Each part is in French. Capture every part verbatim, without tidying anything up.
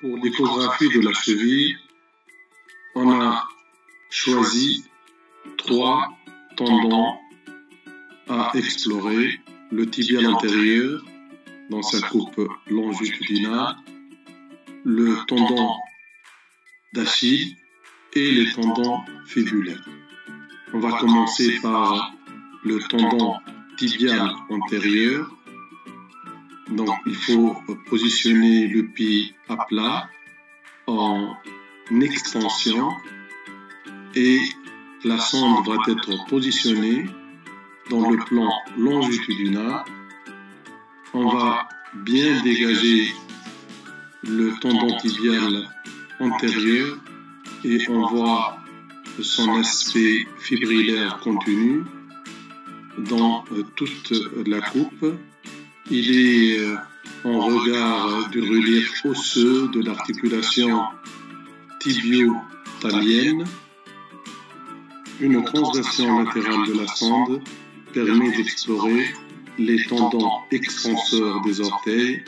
Pour l'échographie de la cheville, on a choisi trois tendons à explorer: le tibial antérieur dans sa coupe longitudinale, le tendon d'Achille et les tendons fibulaires. On va commencer par le tendon tibial antérieur. Donc, il faut positionner le pied à plat en extension et la sonde va être positionnée dans le plan longitudinal. On va bien dégager le tendon tibial antérieur et on voit son aspect fibrillaire continu dans toute la coupe. Il est en regard du relief osseux de l'articulation tibio-talienne. Une transversion latérale de la sonde permet d'explorer les tendons extenseurs des orteils.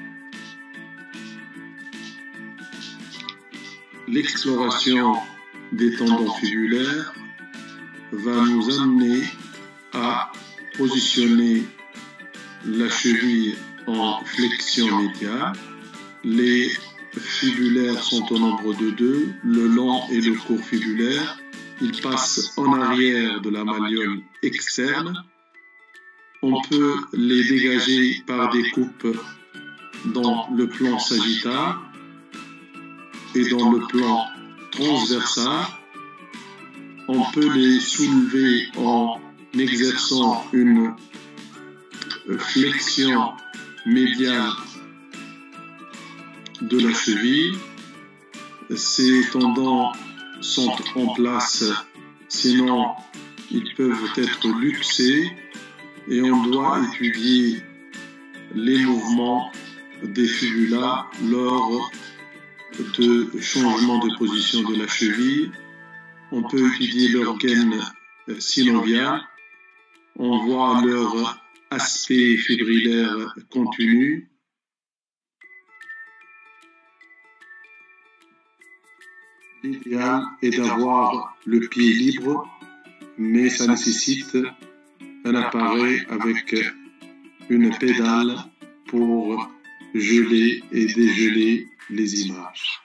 L'exploration des tendons fibulaires va nous amener à positionner la cheville en flexion médiale. Les fibulaires sont au nombre de deux, le long et le court fibulaire. Ils passent en arrière de la malléole externe. On peut les dégager par des coupes dans le plan sagittal et dans le plan transversal. On peut les soulever en exerçant une flexion médiale de la cheville. Ces tendons sont en place, sinon ils peuvent être luxés et on doit étudier les mouvements des fibulas lors de changement de position de la cheville. On peut étudier leur gaine synoviale. On voit leur aspect fibrillaire continu. L'idéal est d'avoir le pied libre, mais ça nécessite un appareil avec une pédale pour geler et dégeler les images.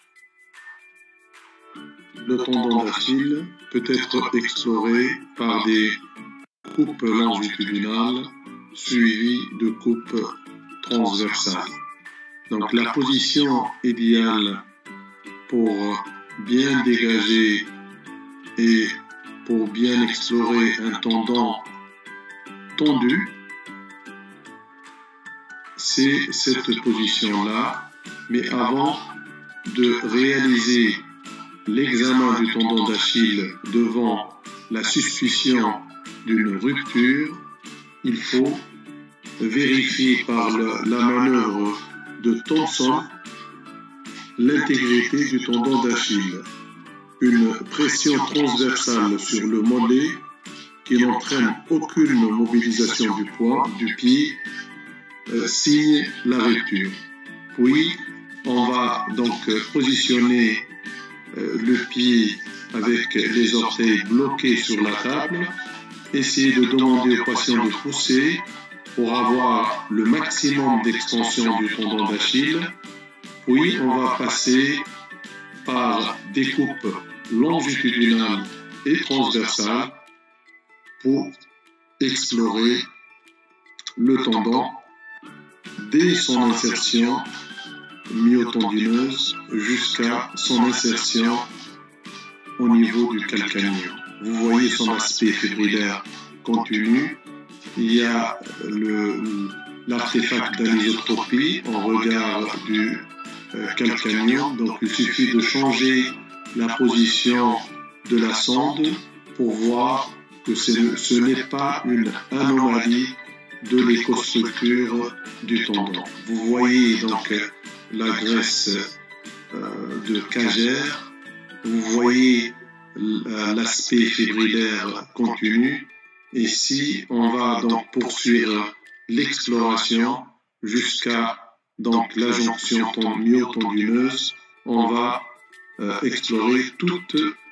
Le tendon d'Achille peut être exploré par des coupes longitudinales suivies de coupes transversales. Donc la position idéale pour bien dégager et pour bien explorer un tendon tendu, c'est cette position-là. Mais avant de réaliser l'examen du tendon d'Achille devant la suspicion d'une rupture, il faut vérifier par la, la manœuvre de Thompson l'intégrité du tendon d'Achille. Une pression transversale sur le mollet qui n'entraîne aucune mobilisation du poids du pied euh, signe la rupture. Puis, on va donc positionner euh, le pied avec les orteils bloqués sur la table, essayer de demander au patient de pousser pour avoir le maximum d'extension du tendon d'Achille. Puis, on va passer par des coupes longitudinales et transversales pour explorer le tendon dès son insertion myotendineuse jusqu'à son insertion au niveau du calcanéum. Vous voyez son aspect fibrillaire continu. Il y a l'artefact d'anisotropie en regard du euh, calcanéum. Donc il suffit de changer la position de la sonde pour voir que ce n'est pas une anomalie de l'écostructure du tendon. Vous voyez donc la graisse euh, de Cager, vous voyez l'aspect fibrillaire continu. Ici, on va donc poursuivre l'exploration jusqu'à donc la jonction myotendineuse, on va euh, explorer toute